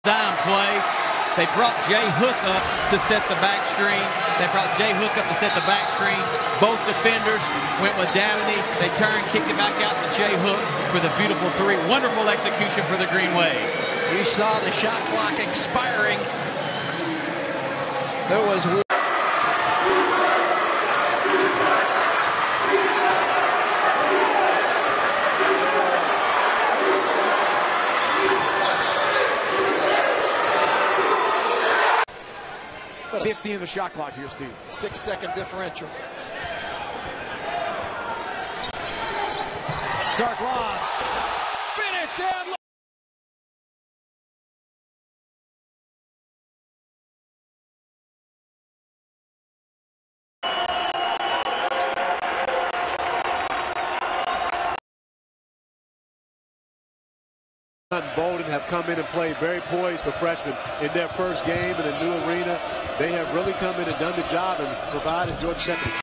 Dime play. They brought Jay Hook up to set the back screen. Both defenders went with Dabney. They turned, kicked it back out to Jay Hook for the beautiful three. Wonderful execution for the Green Wave. You saw the shot clock expiring. There was But 15 in the shot clock here, Steve. 6-second differential. Stark lost. Finished and Bowdoin have come in and played very poised for freshmen in their first game in a new arena. They have really come in and done the job and provided Georgia Central